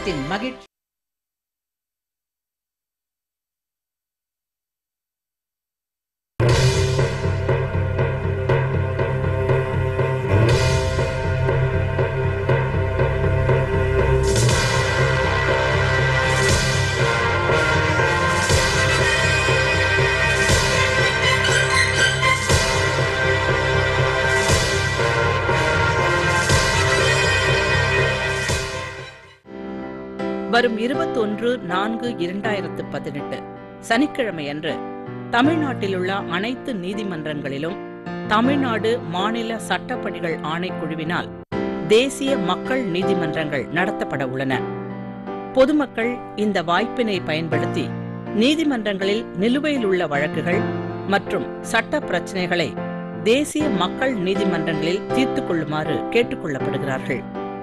குடும்பத்தின் மகிழ்ச்சி. வரும் 21/4/2018 சனிக்கிழமையன்று தமிழ்நாட்டிலுள்ள அனைத்து நீதிமன்றங்களிலும் தமிழ்நாடு மாநில சட்டப்பணிகள் ஆணைக்குழுவினால் தேசிய மக்கள் நீதிமன்றங்கள் நடத்தப்பட உள்ளன. பொதுமக்கள் இந்த வாய்ப்பினை பயன்படுத்தி நீதிமன்றங்களில் நிலுவையில் உள்ள வழக்குகள் மற்றும் சட்ட பிரச்சினைகளை தேசிய மக்கள் நீதிமன்றங்களில் தீர்த்துக் கொள்ளுமாறு கேட்டுக் கொள்ளப்படுகிறார்கள்.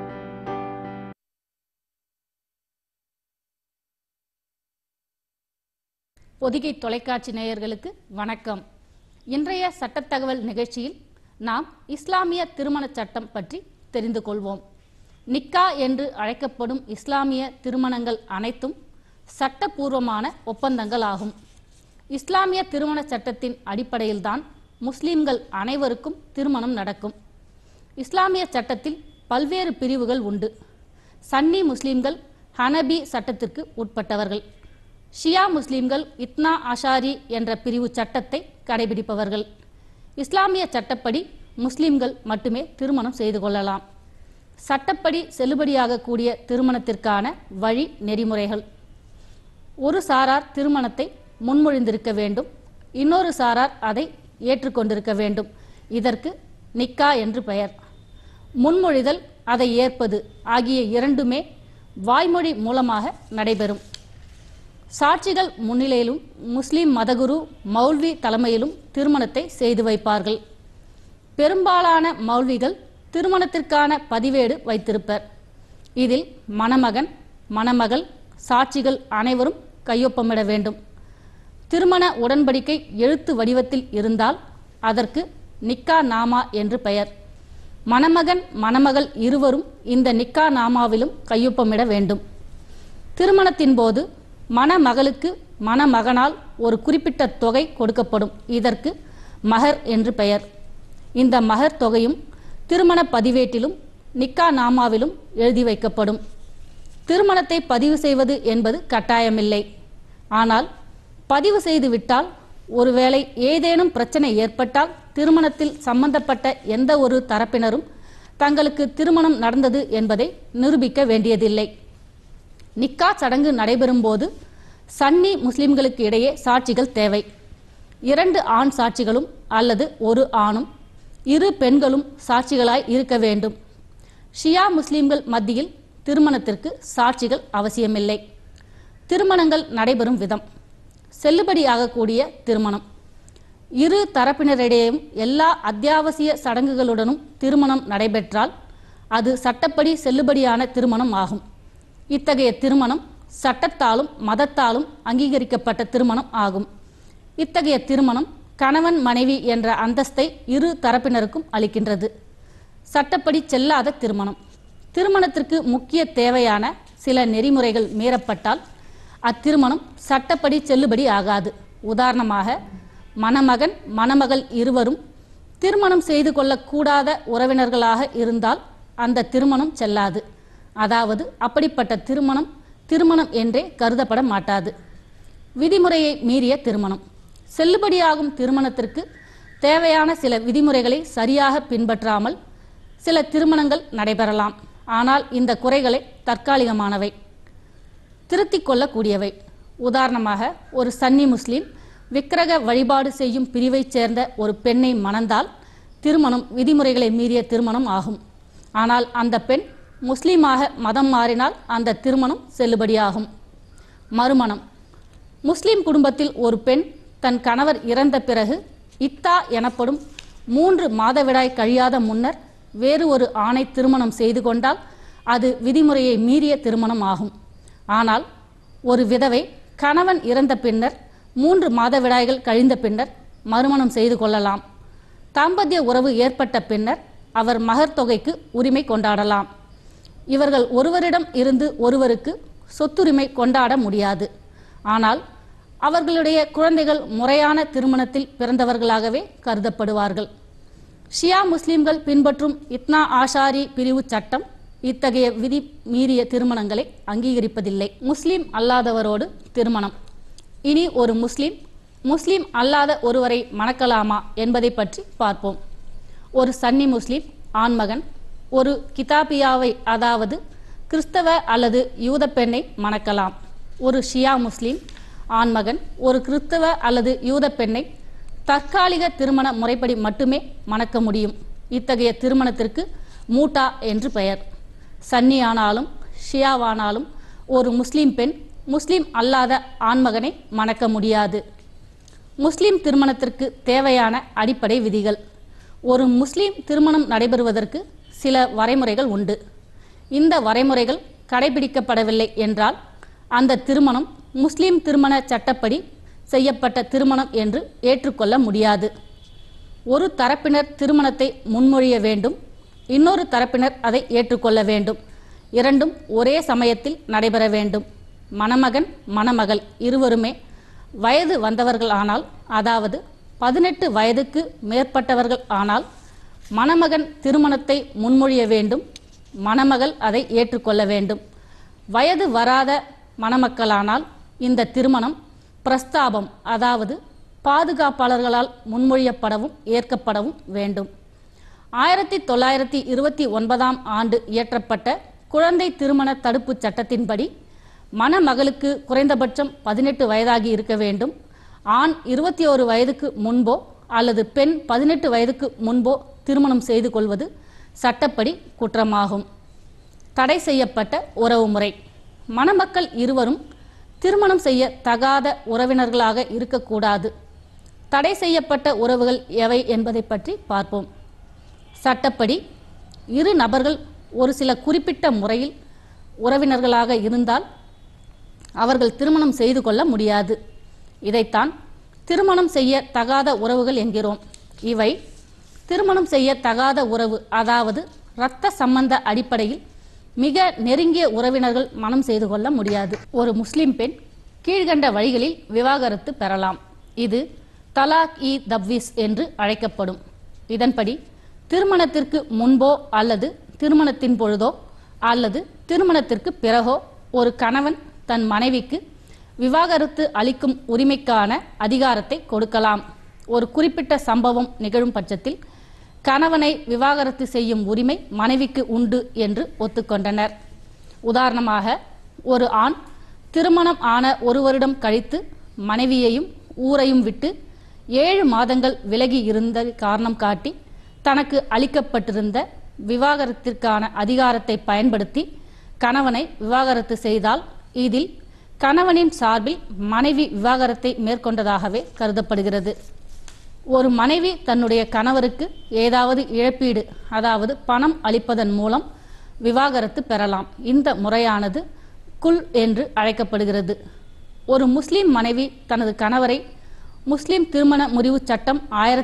பொதிகை தொலைக்காட்சி நேயர்களுக்கு வணக்கம். இன்றைய சட்டத்தகவல் நிகழ்ச்சியில் நாம் இஸ்லாமிய திருமண சட்டம் பற்றி தெரிந்து கொள்வோம். நிக்கா என்று அழைக்கப்படும் இஸ்லாமிய திருமணங்கள் அனைத்தும் சட்டபூர்வமான ஒப்பந்தங்கள் ஆகும். இஸ்லாமிய திருமண சட்டத்தின் அடிப்படையில்தான் முஸ்லிம்கள் அனைவருக்கும் திருமணம் நடக்கும். இஸ்லாமிய சட்டத்தில் பல்வேறு பிரிவுகள் உண்டு. சன்னி முஸ்லிம்கள் ஹனபி சட்டத்திற்கு உட்பட்டவர்கள். ஷியா முஸ்லிம்கள் இத்னா அஷாரி என்ற பிரிவு சட்டத்தை கடைபிடிப்பவர்கள். இஸ்லாமிய சட்டப்படி முஸ்லிம்கள் மட்டுமே திருமணம் செய்து கொள்ளலாம். சட்டப்படி செல்லுபடியாகக்கூடிய திருமணத்திற்கான வழி நெறிமுறைகள்: ஒரு சாரார் திருமணத்தை முன்மொழிந்திருக்க வேண்டும், இன்னொரு சாரார் அதை ஏற்றுக்கொண்டிருக்க வேண்டும். இதற்கு நிக்கா என்று பெயர். முன்மொழிதல், அதை ஏற்பது ஆகிய இரண்டுமே வாய்மொழி மூலமாக நடைபெறும். சாட்சிகள் முன்னிலையிலும் முஸ்லிம் மதகுரு மௌல்வி தலைமையிலும் திருமணத்தை செய்து வைப்பார்கள். பெரும்பாலான மௌல்விகள் திருமணத்திற்கான பதிவேடு வைத்திருப்பர். இதில் மணமகன், மணமகள், சாட்சிகள் அனைவரும் கையொப்பமிட வேண்டும். திருமண உடன்படிக்கை எழுத்து வடிவத்தில் இருந்தால் அதற்கு நிக்கா நாமா என்று பெயர். மணமகன், மணமகள் இருவரும் இந்த நிக்கா நாமாவிலும் கையொப்பமிட வேண்டும். திருமணத்தின் போது மணமகளுக்கு மணமகனால் ஒரு குறிப்பிட்ட தொகை கொடுக்கப்படும். இதற்கு மஹர் என்று பெயர். இந்த மஹர் தொகையும் திருமண பதிவேட்டிலும் நிக்கா நாமாவிலும் எழுதி வைக்கப்படும். திருமணத்தை பதிவு செய்வது என்பது கட்டாயமில்லை. ஆனால் பதிவு செய்து விட்டால் ஒருவேளை ஏதேனும் பிரச்சனை ஏற்பட்டால் திருமணத்தில் சம்பந்தப்பட்ட எந்த ஒரு தரப்பினரும் தங்களுக்கு திருமணம் நடந்தது என்பதை நிரூபிக்க வேண்டியதில்லை. நிக்கா சடங்கு நடைபெறும் போது சன்னி முஸ்லிம்களுக்கு இடையே சாட்சிகள் தேவை. 2 ஆண் சாட்சிகளும் அல்லது ஒரு ஆணும் 2 பெண்களும் சாட்சிகளாய் இருக்க வேண்டும். ஷியா முஸ்லிம்கள் மத்தியில் திருமணத்திற்கு சாட்சிகள் அவசியமில்லை. திருமணங்கள் நடைபெறும் விதம்: செல்லுபடியாகக்கூடிய திருமணம். 2 தரப்பினரிடையேயும் எல்லா அத்தியாவசிய சடங்குகளுடனும் திருமணம் நடைபெற்றால் அது சட்டப்படி செல்லுபடியான திருமணம் ஆகும். இத்தகைய திருமணம் சட்டத்தாலும் மதத்தாலும் அங்கீகரிக்கப்பட்ட திருமணம் ஆகும். இத்தகைய திருமணம் கணவன் மனைவி என்ற அந்தஸ்தை 2 தரப்பினருக்கும் அளிக்கின்றது. சட்டப்படி செல்லாத திருமணம்: திருமணத்திற்கு முக்கிய தேவையான சில நெறிமுறைகள் மீறப்பட்டால் அத்திருமணம் சட்டப்படி செல்லுபடி ஆகாது. உதாரணமாக, மணமகன், மணமகள் இருவரும் திருமணம் செய்து கொள்ளக்கூடாத உறவினர்களாக இருந்தால் அந்த திருமணம் செல்லாது. அதாவது அப்படிப்பட்ட திருமணம் திருமணம் என்றே கருதப்பட மாட்டாது. விதிமுறையை மீறிய திருமணம்: செல்லுபடியாகும் திருமணத்திற்கு தேவையான சில விதிமுறைகளை சரியாக பின்பற்றாமல் சில திருமணங்கள் நடைபெறலாம். ஆனால் இந்த குறைகளை தற்காலிகமானவை, திருத்திக் கொள்ளக்கூடியவை. உதாரணமாக, ஒரு சன்னி முஸ்லிம் விக்கிரக வழிபாடு செய்யும் பிரிவைச் சேர்ந்த ஒரு பெண்ணை மணந்தால் திருமணம் விதிமுறைகளை மீறிய திருமணம் ஆகும். ஆனால் அந்த பெண் முஸ்லீமாக மதம் மாறினால் அந்த திருமணம் செல்லுபடியாகும். மறுமணம்: முஸ்லிம் குடும்பத்தில் ஒரு பெண் தன் கணவர் இறந்த பிறகு இத்தா எனப்படும் 3 மாதவிடாய் கழியாத முன்னர் வேறு ஒரு ஆணை திருமணம் செய்து கொண்டால் அது விதிமுறையை மீறிய திருமணம் ஆகும். ஆனால் ஒரு விதவை கணவன் இறந்த பின்னர் 3 மாதவிடாய்கள் கழிந்த பின்னர் மறுமணம் செய்து கொள்ளலாம். தாம்பத்திய உறவு ஏற்பட்ட பின்னர் அவர் மகர் தொகைக்கு உரிமை கொண்டாடலாம். இவர்கள் ஒருவரிடம் இருந்து ஒருவருக்கு சொத்துரிமை கொண்டாட முடியாது. ஆனால் அவர்களுடைய குழந்தைகள் முறையான திருமணத்தில் பிறந்தவர்களாகவே கருதப்படுவார்கள். ஷியா முஸ்லிம்கள் பின்பற்றும் இத்னா ஆஷாரி பிரிவு சட்டம் இத்தகைய விதி மீறிய திருமணங்களை அங்கீகரிப்பதில்லை. முஸ்லிம் அல்லாதவரோடு திருமணம். இனி ஒரு முஸ்லிம் அல்லாத ஒருவரை மணக்கலாமா என்பதை பற்றி பார்ப்போம். ஒரு சன்னி முஸ்லிம் ஆண்மகன் ஒரு கிதாபியாவை, அதாவது கிறிஸ்தவ அல்லது யூத பெண்ணை மணக்கலாம். ஒரு ஷியா முஸ்லிம் ஆண்மகன் ஒரு கிறிஸ்தவ அல்லது யூத பெண்ணை தற்காலிக திருமண முறைப்படி மட்டுமே மணக்க முடியும். இத்தகைய திருமணத்திற்கு மூட்டா என்று பெயர். சன்னியானாலும் ஷியாவானாலும் ஒரு முஸ்லிம் பெண் முஸ்லிம் அல்லாத ஆண்மகனை மணக்க முடியாது. முஸ்லிம் திருமணத்திற்கு தேவையான அடிப்படை விதிகள். ஒரு முஸ்லிம் திருமணம் நடைபெறுவதற்கு சில வரைமுறைகள் உண்டு. இந்த வரைமுறைகள் கடைபிடிக்கப்படவில்லை என்றால் அந்த திருமணம் முஸ்லிம் திருமண சட்டப்படி செய்யப்பட்ட திருமணம் என்று ஏற்றுக்கொள்ள முடியாது. ஒரு தரப்பினர் திருமணத்தை முன்மொழிய வேண்டும், இன்னொரு தரப்பினர் அதை ஏற்றுக்கொள்ள வேண்டும். இரண்டும் ஒரே சமயத்தில் நடைபெற வேண்டும். மணமகன் மணமகள் இருவருமே வயது வந்தவர்கள் ஆனால், அதாவது 18 வயதுக்கு மேற்பட்டவர்கள் ஆனால் மணமகன் திருமணத்தை முன்மொழிய வேண்டும், மணமகள் அதை ஏற்றுக்கொள்ள வேண்டும். வயது வராத மணமக்களானால் இந்த திருமணம் பிரஸ்தாபம், அதாவது பாதுகாப்பாளர்களால் முன்மொழியப்படவும் ஏற்கப்படவும் வேண்டும். 1929 ஆண்டு இயற்றப்பட்ட குழந்தை திருமண தடுப்பு சட்டத்தின்படி மணமகளுக்கு குறைந்தபட்சம் 18 வயதாகி இருக்க வேண்டும். ஆண் 21 வயதுக்கு முன்போ அல்லது பெண் 18 வயதுக்கு முன்போ திருமணம் செய்து கொள்வது சட்டப்படி குற்றமாகும். தடை செய்யப்பட்ட உறவு முறை. மணமக்கள் இருவரும் திருமணம் செய்ய தகாத உறவினர்களாக இருக்கக்கூடாது. தடை செய்யப்பட்ட உறவுகள் எவை என்பதை பற்றி பார்ப்போம். சட்டப்படி இரு நபர்கள் ஒரு சில குறிப்பிட்ட முறையில் உறவினர்களாக இருந்தால் அவர்கள் திருமணம் செய்து கொள்ள முடியாது. இதைத்தான் திருமணம் செய்ய தகாத உறவுகள் என்கிறோம். இவை திருமணம் செய்ய தகாத உறவு, அதாவது இரத்த சம்பந்த அடிப்படையில் மிக நெருங்கிய உறவினர்கள் மனம் செய்து கொள்ள முடியாது. ஒரு முஸ்லிம் பெண் கீழ்கண்ட வழிகளில் விவாகரத்து பெறலாம். இது தலாக் இ தப்வீஸ் என்று அழைக்கப்படும். இதன்படி திருமணத்திற்கு முன்போ அல்லது திருமணத்தின் பொழுதோ அல்லது திருமணத்திற்கு பிறகோ ஒரு கணவன் தன் மனைவிக்கு விவாகரத்து அளிக்கும் உரிமைக்கான அதிகாரத்தை கொடுக்கலாம். ஒரு குறிப்பிட்ட சம்பவம் நிகழும் பட்சத்தில் கணவனை விவாகரத்து செய்யும் உரிமை மனைவிக்கு உண்டு என்று ஒத்துக்கொண்டனர். உதாரணமாக, ஒரு ஆண் திருமணம் ஆன ஒரு வருடம் கழித்து மனைவியையும் ஊரையும் விட்டு 7 மாதங்கள் விலகி இருந்த காரணம் காட்டி தனக்கு அளிக்கப்பட்டிருந்த விவாகரத்திற்கான அதிகாரத்தை பயன்படுத்தி கணவனை விவாகரத்து செய்தால் இதில் கணவனின் சார்பில் மனைவி விவாகரத்தை மேற்கொண்டதாகவே கருதப்படுகிறது. ஒரு மனைவி தன்னுடைய கணவருக்கு ஏதாவது இழப்பீடு, அதாவது பணம் அளிப்பதன் மூலம் விவாகரத்து பெறலாம். இந்த முறையானது குல் என்று அழைக்கப்படுகிறது. ஒரு முஸ்லிம் மனைவி தனது கணவரை முஸ்லிம் திருமண முறிவு சட்டம்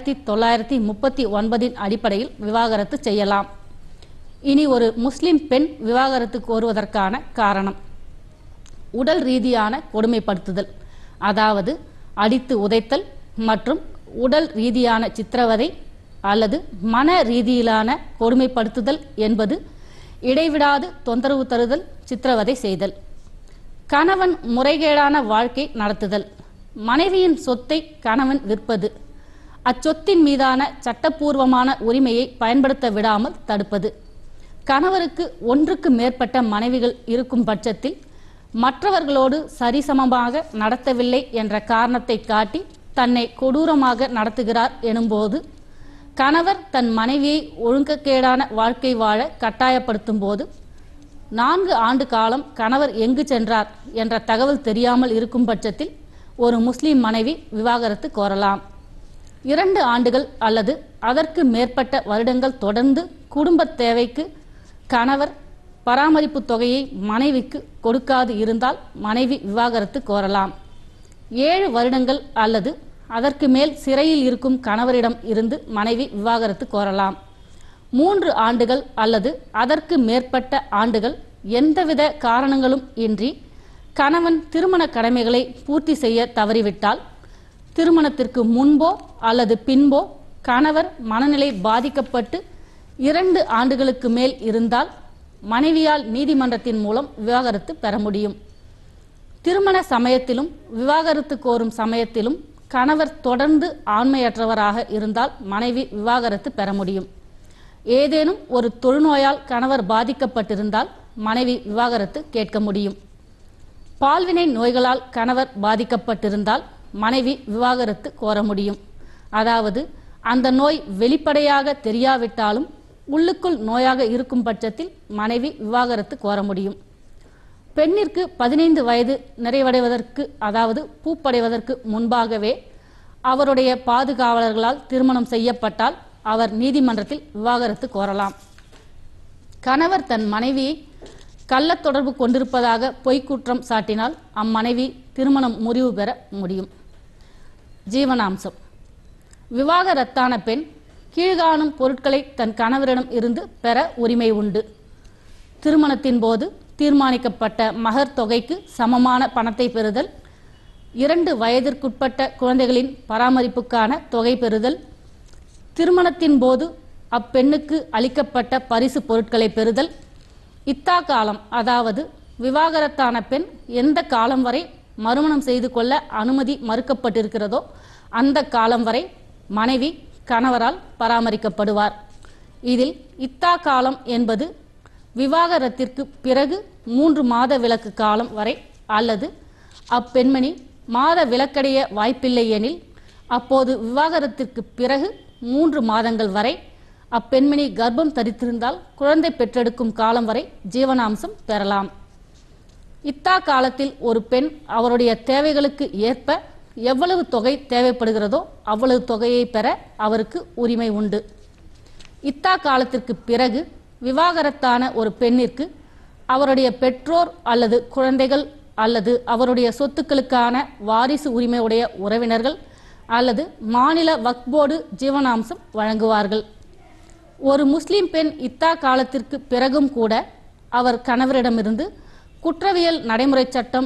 1939 அடிப்படையில் விவாகரத்து செய்யலாம். இனி ஒரு முஸ்லிம் பெண் விவாகரத்து கோருவதற்கான காரணம். உடல் ரீதியான கொடுமைப்படுத்துதல், அதாவது அடித்து உதைத்தல் மற்றும் உடல் ரீதியான சித்திரவதை அல்லது மன ரீதியிலான கொடுமைப்படுத்துதல் என்பது இடைவிடாது தொந்தரவு தருதல், சித்திரவதை செய்தல். கணவன் முறைகேடான வாழ்க்கை நடத்துதல். மனைவியின் சொத்தை கணவன் விற்பது. அச்சொத்தின் மீதான சட்டப்பூர்வமான உரிமையை பயன்படுத்த விடாமல் தடுப்பது. கணவருக்கு ஒன்றுக்கு மேற்பட்ட மனைவிகள் இருக்கும் பட்சத்தில் மற்றவர்களோடு சரிசமமாக நடத்தவில்லை என்ற காரணத்தை காட்டி தன்னை கொடூரமாக நடத்துகிறார் எனும்போது, கணவர் தன் மனைவியை ஒழுங்கக்கேடான வாழ்க்கை வாழ கட்டாயப்படுத்தும் போது, 4 ஆண்டு காலம் கணவர் எங்கு சென்றார் என்ற தகவல் தெரியாமல் இருக்கும் பட்சத்தில் ஒரு முஸ்லிம் மனைவி விவாகரத்து கோரலாம். 2 ஆண்டுகள் அல்லது அதற்கு மேற்பட்ட வருடங்கள் தொடர்ந்து குடும்ப தேவைக்கு கணவர் பராமரிப்பு தொகையை மனைவிக்கு கொடுக்காது இருந்தால் மனைவி விவாகரத்து கோரலாம். 7 வருடங்கள் அல்லது அதற்கு மேல் சிறையில் இருக்கும் கணவரிடம் இருந்து மனைவி விவாகரத்து கோரலாம். 3 ஆண்டுகள் அல்லது அதற்கு மேற்பட்ட ஆண்டுகள் எந்தவித காரணங்களும் இன்றி கணவன் திருமண கடமைகளை பூர்த்தி செய்ய தவறிவிட்டால், திருமணத்திற்கு முன்போ அல்லது பின்போ கணவர் மனநிலை பாதிக்கப்பட்டு 2 ஆண்டுகளுக்கு மேல் இருந்தால் மனைவியால் நீதிமன்றத்தின் மூலம் விவாகரத்து பெற முடியும். திருமண சமயத்திலும் விவாகரத்து கோரும் சமயத்திலும் கணவர் தொடர்ந்து ஆண்மையற்றவராக இருந்தால் மனைவி விவாகரத்து பெற முடியும். ஏதேனும் ஒரு தொழுநோயால் கணவர் பாதிக்கப்பட்டிருந்தால் மனைவி விவாகரத்து கேட்க முடியும். பால்வினை நோய்களால் கணவர் பாதிக்கப்பட்டிருந்தால் மனைவி விவாகரத்து கோர முடியும். அதாவது அந்த நோய் வெளிப்படையாக தெரியாவிட்டாலும் உள்ளுக்குள் நோயாக இருக்கும் பட்சத்தில் மனைவி விவாகரத்து கோர முடியும். பெண்ணிற்கு 15 வயது நிறைவடைவதற்கு, அதாவது பூப்படைவதற்கு முன்பாகவே அவருடைய பாதுகாவலர்களால் திருமணம் செய்யப்பட்டால் அவர் நீதிமன்றத்தில் விவாகரத்து கோரலாம். கணவர் தன் மனைவியை கள்ள தொடர்பு கொண்டிருப்பதாக பொய்க்குற்றம் சாட்டினால் அம்மனைவி திருமணம் முறிவு பெற முடியும். ஜீவனாம்சம். விவாகரத்தான பெண் கீழ்காணும் பொருட்களை தன் கணவரிடம் இருந்து பெற உரிமை உண்டு. திருமணத்தின் போது தீர்மானிக்கப்பட்ட மகர் தொகைக்கு சமமான பணத்தை பெறுதல், 2 வயதிற்குட்பட்ட குழந்தைகளின் பராமரிப்புக்கான தொகை பெறுதல், திருமணத்தின் போது அப்பெண்ணுக்கு அளிக்கப்பட்ட பரிசு பொருட்களை பெறுதல், இத்தா காலம், அதாவது விவாகரத்தான பெண் எந்த காலம் வரை மறுமணம் செய்து கொள்ள அனுமதி மறுக்கப்பட்டிருக்கிறதோ அந்த காலம் வரை மனைவி கணவரால் பராமரிக்கப்படுவார். இதில் இத்தா காலம் என்பது விவாகரத்திற்கு பிறகு 3 மாத விலக்கு காலம் வரை அல்லது அப்பெண்மணி மாத விலக்கடைய வாய்ப்பில்லை எனில் அப்போது விவாகரத்திற்கு பிறகு 3 மாதங்கள் வரை, அப்பெண்மணி கர்ப்பம் தரித்திருந்தால் குழந்தை பெற்றெடுக்கும் காலம் வரை ஜீவனாம்சம் பெறலாம். இத்தா காலத்தில் ஒரு பெண் அவருடைய தேவைகளுக்கு ஏற்ப எவ்வளவு தொகை தேவைப்படுகிறதோ அவ்வளவு தொகையை பெற அவருக்கு உரிமை உண்டு. இத்தா காலத்திற்கு பிறகு விவாகரத்தான ஒரு பெண்ணிற்கு அவருடைய பெற்றோர் அல்லது குழந்தைகள் அல்லது அவருடைய சொத்துக்களுக்கான வாரிசு உரிமையுடைய உறவினர்கள் அல்லது மாநில வக்ஃப் போர்டு ஜீவனாம்சம் வழங்குவார்கள். ஒரு முஸ்லிம் பெண் இத்தா காலத்திற்கு பிறகும் கூட அவர் கணவரிடமிருந்து குற்றவியல் நடைமுறை சட்டம்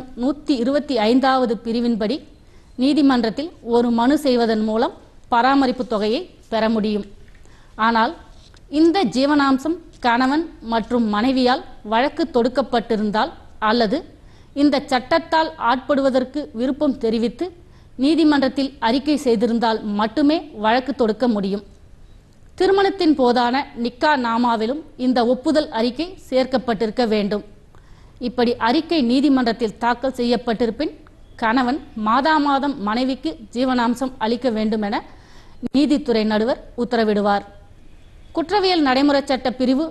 125வது பிரிவின்படி நீதிமன்றத்தில் ஒரு மனு செய்வதன் மூலம் பராமரிப்பு தொகையை பெற முடியும். ஆனால் இந்த ஜீவனாம்சம் கணவன் மற்றும் மனைவியால் வழக்கு தொடுக்கப்பட்டிருந்தால் அல்லது இந்த சட்டத்தால் ஆட்படுவதற்கு விருப்பம் தெரிவித்து நீதிமன்றத்தில் அறிக்கை செய்திருந்தால் மட்டுமே வழக்கு தொடுக்க முடியும். திருமணத்தின் போதான நிக்கா நாமாவிலும் இந்த ஒப்புதல் அறிக்கை சேர்க்கப்பட்டிருக்க வேண்டும். இப்படி அறிக்கை நீதிமன்றத்தில் தாக்கல் செய்யப்பட்டிருப்பின் கணவன் மாதம் மனைவிக்கு ஜீவனாம்சம் அளிக்க வேண்டும் என நீதித்துறை நடுவர் உத்தரவிடுவார். குற்றவியல் நடைமுறை சட்ட பிரிவு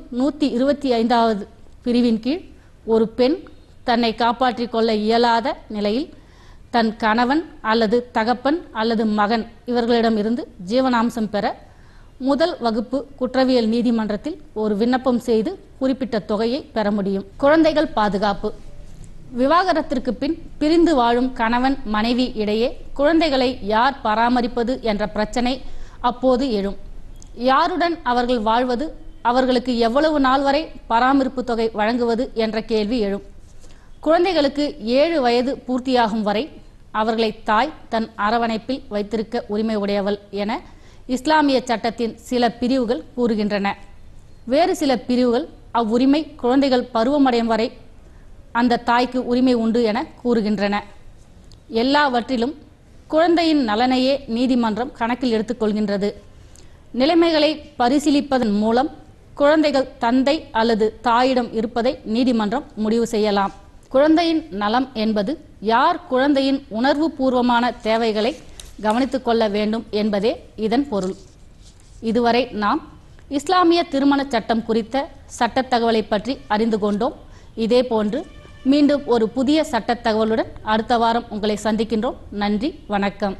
125வது பிரிவின் கீழ் ஒரு பெண் தன்னை காப்பாற்றிக் கொள்ள இயலாத நிலையில் தன் கணவன் அல்லது தகப்பன் அல்லது மகன் இவர்களிடமிருந்து ஜீவனாம்சம் பெற முதல் வகுப்பு குற்றவியல் நீதிமன்றத்தில் ஒரு விண்ணப்பம் செய்து குறிப்பிட்ட தொகையை பெற முடியும். குழந்தைகள் பாதுகாப்பு. விவாகரத்திற்கு பின் பிரிந்து வாழும் கணவன் மனைவி இடையே குழந்தைகளை யார் பராமரிப்பது என்ற பிரச்சனை அப்போது எழும். யாருடன் அவர்கள் வாழ்வது, அவர்களுக்கு எவ்வளவு நாள் வரை பராமரிப்பு தொகை வழங்குவது என்ற கேள்வி எழும். குழந்தைகளுக்கு 7 வயது பூர்த்தியாகும் வரை அவர்களை தாய் தன் அரவணைப்பில் வைத்திருக்க உரிமை உடையவள் என இஸ்லாமிய சட்டத்தின் சில பிரிவுகள் கூறுகின்றன. வேறு சில பிரிவுகள் அவ்வுரிமை குழந்தைகள் பருவமடையும் வரை அந்த தாய்க்கு உரிமை உண்டு என கூறுகின்றன. எல்லாவற்றிலும் குழந்தையின் நலனையே நீதிமன்றம் கணக்கில் எடுத்துக்கொள்கின்றது. நிலைமைகளை பரிசீலிப்பதன் மூலம் குழந்தைகள் தந்தை அல்லது தாயிடம் இருப்பதை நீதிமன்றம் முடிவு செய்யலாம். குழந்தையின் நலம் என்பது யார் குழந்தையின் உணர்வு பூர்வமான தேவைகளை கவனித்துக் கொள்ள வேண்டும் என்பதே இதன் பொருள். இதுவரை நாம் இஸ்லாமிய திருமண சட்டம் குறித்த சட்ட தகவலை பற்றி அறிந்து கொண்டோம். இதே போன்று மீண்டும் ஒரு புதிய சட்ட தகவலுடன் அடுத்த வாரம் உங்களை சந்திக்கின்றோம். நன்றி, வணக்கம்.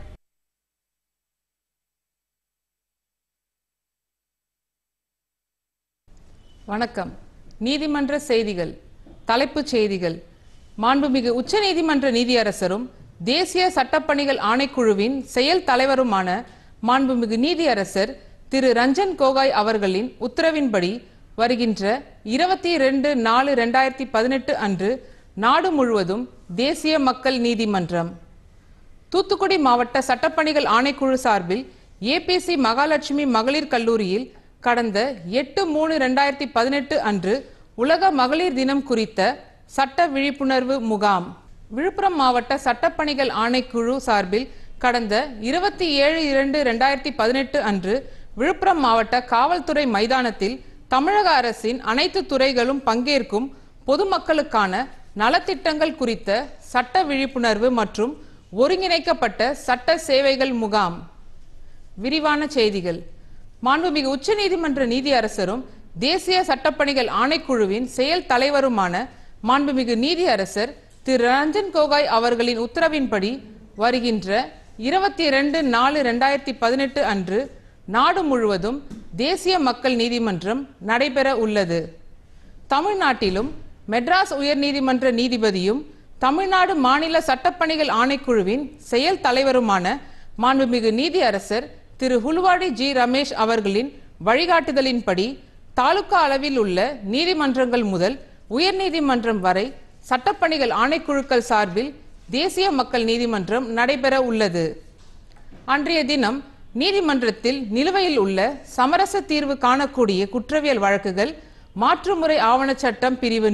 வணக்கம். நீதிமன்ற செய்திகள். தலைப்புச் செய்திகள். மாண்புமிகு உச்சநீதிமன்ற நீதியரசரும் தேசிய சட்டப்பணிகள் ஆணைக்குழுவின் செயல் தலைவருமான மாண்புமிகு நீதியரசர் திரு ரஞ்சன் கோகாய் அவர்களின் உத்தரவின்படி வருகின்ற 22/4/2018 அன்று நாடு முழுவதும் தேசிய மக்கள் நீதிமன்றம். தூத்துக்குடி மாவட்ட சட்டப்பணிகள் ஆணைக்குழு சார்பில் ஏபிசி மகாலட்சுமி மகளிர் கல்லூரியில் கடந்த 8/3/2018 அன்று உலக மகளிர் தினம் குறித்த சட்ட விழிப்புணர்வு முகாம். விழுப்புரம் மாவட்ட சட்டப்பணிகள் ஆணைக்குழு சார்பில் கடந்த 27/2/2018 அன்று விழுப்புரம் மாவட்ட காவல்துறை மைதானத்தில் தமிழக அரசின் அனைத்து துறைகளும் பங்கேற்கும் பொதுமக்களுக்கான நலத்திட்டங்கள் குறித்த சட்ட விழிப்புணர்வு மற்றும் ஒருங்கிணைக்கப்பட்ட சட்ட சேவைகள் முகாம். விரிவான செய்திகள். மாண்புமிகு உச்சநீதிமன்ற நீதியரசரும் தேசிய சட்டப்பணிகள் ஆணைக்குழுவின் செயல் தலைவருமான மாண்புமிகு நீதியரசர் திரு ரஞ்சன் கோகாய் அவர்களின் உத்தரவின்படி வருகின்ற 22/4/2018 அன்று நாடு முழுவதும் தேசிய மக்கள் நீதிமன்றம் நடைபெற உள்ளது. தமிழ்நாட்டிலும் மெட்ராஸ் உயர்நீதிமன்ற நீதிபதியும் தமிழ்நாடு மாநில சட்டப்பணிகள் ஆணைக்குழுவின் செயல் தலைவருமான மாண்புமிகு நீதியரசர் திரு ஹுலுவாடி ஜி ரமேஷ் அவர்களின் வழிகாட்டுதலின்படி தாலுகா அளவில் உள்ள நீதிமன்றங்கள் முதல் உயர்நீதிமன்றம் வரை சட்டப்பணிகள் ஆணைக்குழுக்கள் சார்பில் தேசிய மக்கள் நீதிமன்றம் நடைபெற உள்ளது. அன்றைய தினம் நீதிமன்றத்தில் நிலுவையில் உள்ள சமரச தீர்வு காணக்கூடிய குற்றவியல் வழக்குகள், மாற்றுமுறை ஆவண சட்டம் பிரிவு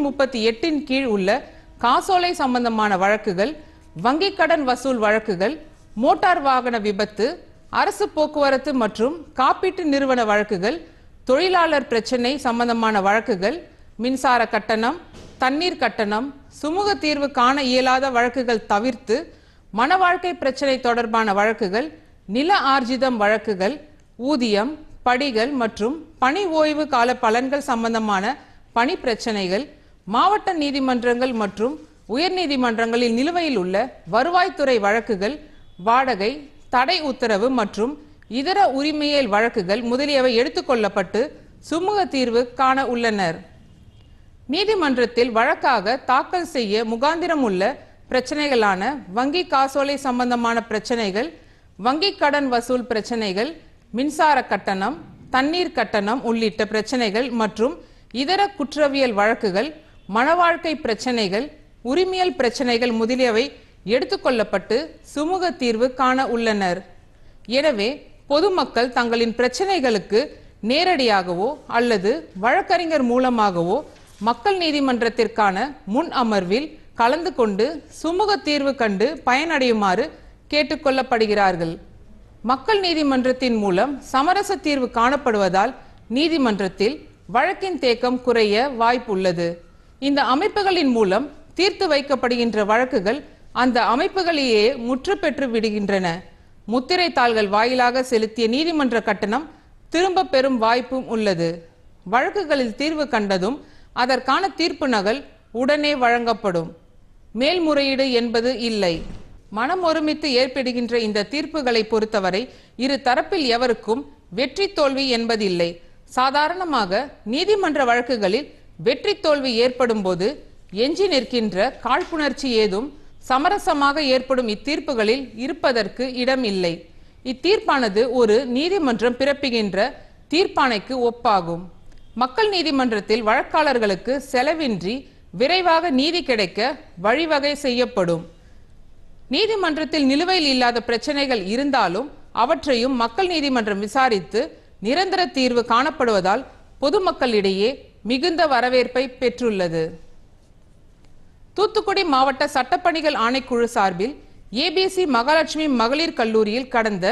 138 கீழ் உள்ள காசோலை சம்பந்தமான வழக்குகள், வங்கி கடன் வசூல் வழக்குகள், மோட்டார் வாகன விபத்து, அரசு போக்குவரத்து மற்றும் காப்பீட்டு நிறுவன வழக்குகள், தொழிலாளர் பிரச்சினை சம்பந்தமான வழக்குகள், மின்சார கட்டணம், தண்ணீர் கட்டணம், சுமூக தீர்வு காண இயலாத வழக்குகள் தவிர்த்து மன வாழ்க்கை பிரச்சினை தொடர்பான வழக்குகள், நில ஆர்ஜிதம் வழக்குகள், ஊதியம், படிகள் மற்றும் பணி ஓய்வு கால பலன்கள் சம்பந்தமான பணி பிரச்சனைகள், மாவட்ட நீதிமன்றங்கள் மற்றும் உயர்நீதிமன்றங்களில் நிலுவையில் உள்ள வருவாய்த்துறை வழக்குகள், வாடகை, தடை உத்தரவு மற்றும் இதர உரிமையியல் வழக்குகள் முதலியவை எடுத்துக்கொள்ளப்பட்டு சுமூக தீர்வு காண உள்ளனர். நீதிமன்றத்தில் வழக்காக தாக்கல் செய்ய முகாந்திரம் உள்ள பிரச்சனைகளான வங்கி காசோலை சம்பந்தமான பிரச்சனைகள், வங்கி கடன் வசூல் பிரச்சனைகள், மின்சார கட்டணம், தண்ணீர் கட்டணம் உள்ளிட்ட பிரச்சனைகள் மற்றும் இதர குற்றவியல் வழக்குகள், மனவாழ்க்கை பிரச்சனைகள், உரிமையல் பிரச்சனைகள் முதலியவை எடுத்துக்கொள்ளப்பட்டு சுமூக தீர்வு காண உள்ளனர். எனவே பொதுமக்கள் தங்களின் பிரச்சனைகளுக்கு நேரடியாகவோ அல்லது வழக்கறிஞர் மூலமாகவோ மக்கள் நீதிமன்றத்திற்கான முன் அமர்வில் கலந்து கொண்டு சுமூக தீர்வு கண்டு பயனடையுமாறு கேட்டுக்கொள்ளப்படுகிறார்கள். மக்கள் நீதிமன்றத்தின் மூலம் சமரச தீர்வு காணப்படுவதால் நீதிமன்றத்தில் வழக்கின் தேக்கம் குறைய வாய்ப்புள்ளது. இந்த அமைப்புகளின் மூலம் தீர்த்து வைக்கப்படுகின்ற வழக்குகள் அந்த அமைப்புகளையே முற்று பெற்று விடுகின்றன. முத்திரை தாள்கள் வாயிலாக செலுத்திய நீதிமன்ற கட்டணம் திரும்ப பெறும் வாய்ப்பும் உள்ளது. வழக்குகளில் தீர்வு கண்டதும் அதற்கான தீர்ப்பு நகல் உடனே வழங்கப்படும். மேல்முறையீடு என்பது இல்லை. மனம் ஒருமித்து ஏற்படுகின்ற இந்த தீர்ப்புகளை பொறுத்தவரை இரு தரப்பில் எவருக்கும் வெற்றி தோல்வி என்பதில்லை. சாதாரணமாக நீதிமன்ற வழக்குகளில் வெற்றி தோல்வி ஏற்படும் போது எஞ்சி நிற்கின்ற காழ்ப்புணர்ச்சி ஏதும் சமரசமாக ஏற்படும் இத்தீர்ப்புகளில் இருப்பதற்கு இடம் இல்லை. இத்தீர்ப்பானது ஒரு நீதிமன்றம் பிறப்பிக்கின்ற தீர்ப்பாணைக்கு ஒப்பாகும். மக்கள் நீதிமன்றத்தில் வழக்காளர்களுக்கு செலவின்றி விரைவாக நீதி கிடைக்க வழிவகை செய்யப்படும். நீதிமன்றத்தில் நிலுவையில் இல்லாத பிரச்சனைகள் இருந்தாலும் அவற்றையும் மக்கள் நீதிமன்றம் விசாரித்து நிரந்தர தீர்வு காணப்படுவதால் பொதுமக்களிடையே மிகுந்த வரவேற்பை பெற்றுள்ளது. தூத்துக்குடி மாவட்ட சட்டப்பணிகள் ஆணைக்குழு சார்பில் ஏபிசி மகாலட்சுமி மகளிர் கல்லூரியில் கடந்த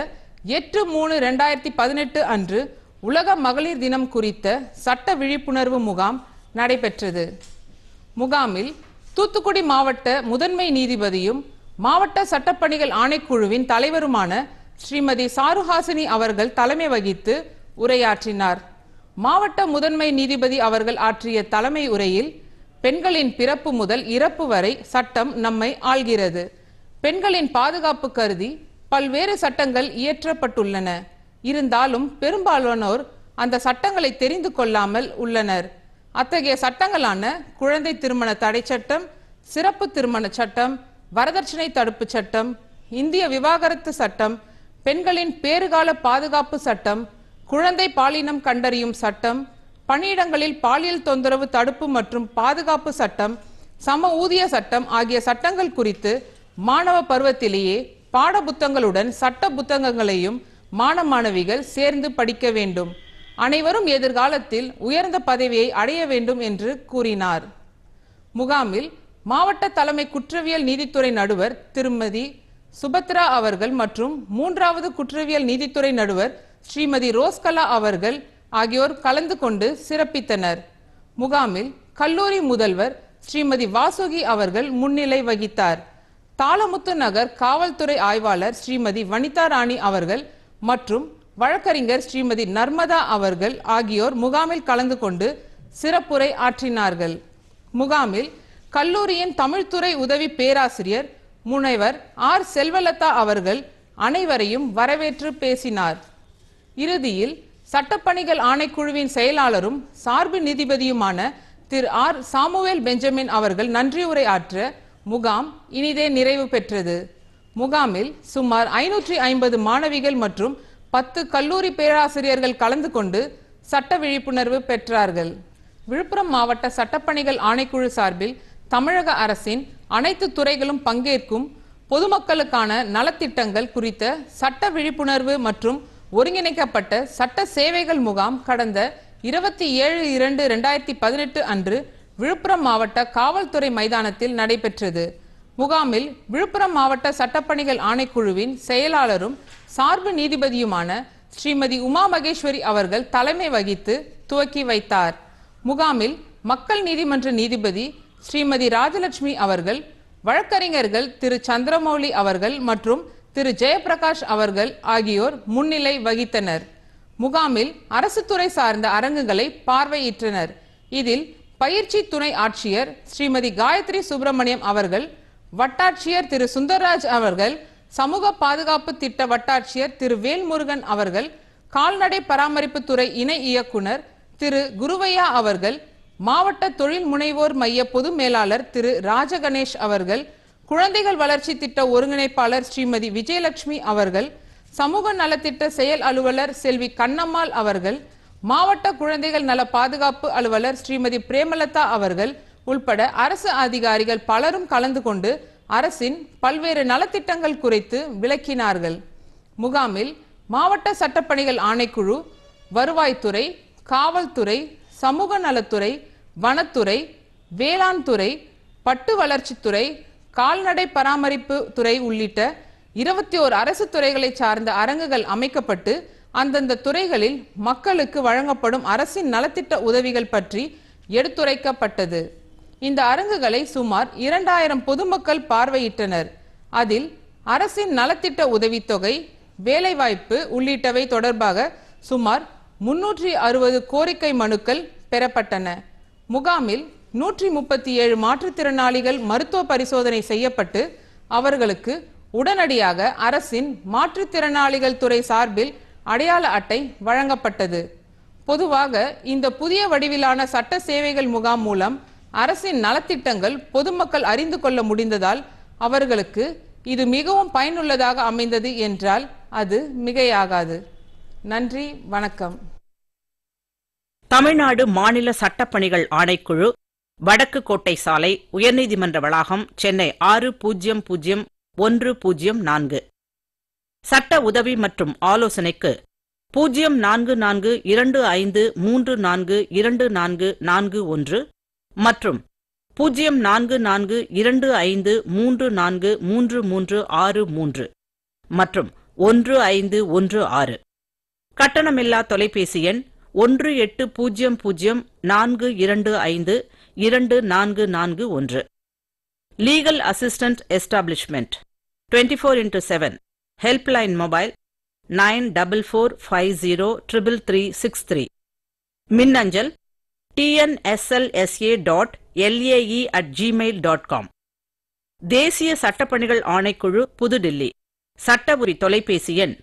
8/3/2018 அன்று உலக மகளிர் தினம் குறித்த சட்ட விழிப்புணர்வு முகாம் நடைபெற்றது. முகாமில் தூத்துக்குடி மாவட்ட முதன்மை நீதிபதியும் மாவட்ட சட்டப்பணிகள் ஆணைக்குழுவின் தலைவருமான ஸ்ரீமதி சாருஹாசினி அவர்கள் தலைமை வகித்து உரையாற்றினார். மாவட்ட முதன்மை நீதிபதி அவர்கள் ஆற்றிய தலைமை உரையில், பெண்களின் பிறப்பு முதல் இறப்பு வரை சட்டம் நம்மை ஆள்கிறது. பெண்களின் பாதுகாப்பு கருதி பல்வேறு சட்டங்கள் இயற்றப்பட்டுள்ளன. இருந்தாலும் பெரும்பாலானோர் அந்த சட்டங்களை தெரிந்து கொள்ளாமல் உள்ளனர். அத்தகைய சட்டங்களான குழந்தை திருமண தடை சட்டம், சிறப்பு திருமண சட்டம், வரதட்சணை தடுப்பு சட்டம், இந்திய விவாகரத்து சட்டம், பெண்களின் பேறுகால பாதுகாப்பு சட்டம், குழந்தை பாலினம் கண்டறியும் சட்டம், பணியிடங்களில் பாலியல் தொந்தரவு தடுப்பு மற்றும் பாதுகாப்பு சட்டம், சம ஊதிய சட்டம் ஆகிய சட்டங்கள் குறித்து மாணவ பருவத்திலேயே பாட புத்தகங்களுடன் சட்ட புத்தகங்களையும் மாணவிகள் சேர்ந்து படிக்க வேண்டும். அனைவரும் எதிர்காலத்தில் உயர்ந்த பதவியை அடைய வேண்டும் என்று கூறினார். முகாமில் மாவட்ட தலைமை குற்றவியல் நீதித்துறை நடுவர் திருமதி சுபத்ரா அவர்கள் மற்றும் 3வது குற்றவியல் நீதித்துறை நடுவர் ஸ்ரீமதி ரோஸ்கலா அவர்கள் ஆகியோர் கலந்து கொண்டு சிறப்பித்தனர். முகாமில் கல்லூரி முதல்வர் ஸ்ரீமதி வாசுகி அவர்கள் முன்னிலை வகித்தார். தாளமுத்து நகர் காவல்துறை ஆய்வாளர் ஸ்ரீமதி வனிதா ராணி அவர்கள் மற்றும் வழக்கறிஞர் ஸ்ரீமதி நர்மதா அவர்கள் ஆகியோர் முகாமில் கலந்து கொண்டு சிறப்புரை ஆற்றினார்கள். முகாமில் கல்லூரியின் தமிழ்துறை உதவி பேராசிரியர் முனைவர் ஆர் செல்வலதா அவர்கள் அனைவரையும் வரவேற்று பேசினார். இறுதியில் சட்டப்பணிகள் ஆணைக்குழுவின் செயலாளரும் சார்பு நீதிபதியுமான திரு ஆர் சாமுவேல் பெஞ்சமின் அவர்கள் நன்றியுரை ஆற்ற முகாம் இனிதே நிறைவு பெற்றது. முகாமில் சுமார் 550 மாணவிகள் மற்றும் 10 கல்லூரி பேராசிரியர்கள் கலந்து கொண்டு சட்ட விழிப்புணர்வு பெற்றார்கள். விழுப்புரம் மாவட்ட சட்டப்பணிகள் ஆணைக்குழு சார்பில் தமிழக அரசின் அனைத்து துறைகளும் பங்கேற்கும் பொதுமக்களுக்கான நலத்திட்டங்கள் குறித்த சட்ட விழிப்புணர்வு மற்றும் ஒருங்கிணைக்கப்பட்ட சட்ட சேவைகள் முகாம் கடந்த 27/2/2018 அன்று விழுப்புரம் மாவட்ட காவல்துறை மைதானத்தில் நடைபெற்றது. முகாமில் விழுப்புரம் மாவட்ட சட்டப்பணிகள் ஆணைக்குழுவின் செயலாளரும் சார்பு நீதிபதியுமான ஸ்ரீமதி உமா மகேஸ்வரி அவர்கள் தலைமை வகித்து துவக்கி வைத்தார். முகாமில் மக்கள் நீதிமன்ற நீதிபதி ஸ்ரீமதி ராஜலட்சுமி அவர்கள், வழக்கறிஞர்கள் திரு சந்திரமௌலி அவர்கள் மற்றும் திரு ஜெயபிரகாஷ் அவர்கள் ஆகியோர் முன்னிலை வகித்தனர். முகாமில் அரசு துறை சார்ந்த அரங்குகளை பார்வையிட்டனர். இதில் பயிற்சி துணை ஆட்சியர் ஸ்ரீமதி காயத்ரி சுப்பிரமணியம் அவர்கள், வட்டாட்சியர் திரு சுந்தர்ராஜ் அவர்கள், சமூக பாதுகாப்பு திட்ட வட்டாட்சியர் திரு வேல்முருகன் அவர்கள், கால்நடை பராமரிப்பு துறை இணை இயக்குனர் திரு குருவையா அவர்கள், மாவட்ட தொழில் முனைவோர் மைய பொது மேலாளர் திரு ராஜகணேஷ் அவர்கள், குழந்தைகள் வளர்ச்சி திட்ட ஒருங்கிணைப்பாளர் ஸ்ரீமதி விஜயலட்சுமி அவர்கள், சமூக நலத்திட்ட செயல் அலுவலர் செல்வி கண்ணம்மாள் அவர்கள், மாவட்ட குழந்தைகள் நல பாதுகாப்பு அலுவலர் ஸ்ரீமதி பிரேமலதா அவர்கள் உள்பட அரசு அதிகாரிகள் பலரும் கலந்து கொண்டு அரசின் பல்வேறு நலத்திட்டங்கள் குறித்து விளக்கினார்கள். முகாமில் மாவட்ட சட்டப்பணிகள் ஆணைக்குழு, வருவாய்த்துறை, காவல்துறை, சமூக நலத்துறை, வனத்துறை, வேளாண் துறை, பட்டு வளர்ச்சித்துறை, கால்நடை பராமரிப்பு துறை உள்ளிட்ட 21 அரசு துறைகளை சார்ந்த அரங்குகள் அமைக்கப்பட்டு அந்தந்த துறைகளில் மக்களுக்கு வழங்கப்படும் அரசின் நலத்திட்ட உதவிகள் பற்றி எடுத்துரைக்கப்பட்டது. இந்த அரங்குகளை சுமார் 2000 பொதுமக்கள் பார்வையிட்டனர். அதில் அரசின் நலத்திட்ட உதவித்தொகை, வேலைவாய்ப்பு உள்ளிட்டவை தொடர்பாக சுமார் 360 கோரிக்கை மனுக்கள் பெறப்பட்டன. முகாமில் 137 மாற்றுத்திறனாளிகள் மருத்துவ பரிசோதனை செய்யப்பட்டு அவர்களுக்கு உடனடியாக அரசின் மாற்றுத்திறனாளிகள் துறை சார்பில் அடையாள அட்டை வழங்கப்பட்டது. பொதுவாக இந்த புதிய வடிவிலான சட்ட சேவைகள் முகாம் மூலம் அரசின் நலத்திட்டங்கள் பொதுமக்கள் அறிந்து கொள்ள முடிந்ததால் அவர்களுக்கு இது மிகவும் பயனுள்ளதாக அமைந்தது என்றால் அது மிகையாகாது. நன்றி, வணக்கம். தமிழ்நாடு மாநில சட்டப்பணிகள் ஆணைக்குழு, வடக்கு கோட்டை சாலை, உயர்நீதிமன்ற வளாகம், சென்னை 600104. சட்ட உதவி மற்றும் ஆலோசனைக்கு 044253424441 மற்றும் 0442533363 மற்றும் 1516. கட்டணமில்லா தொலைபேசி எண் 180042524441. Legal assistant establishment 24/7. Helpline mobile 9445033363. மின்னஞ்சல் tnslsa.lae@gmail.com. தேசிய சட்டப்பணிகள் ஆணைக்குழு, புதுடில்லி. சட்ட உரி தொலைபேசி எண்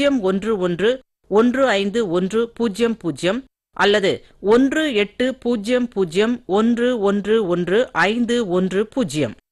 01115100 அல்லது 1800111510.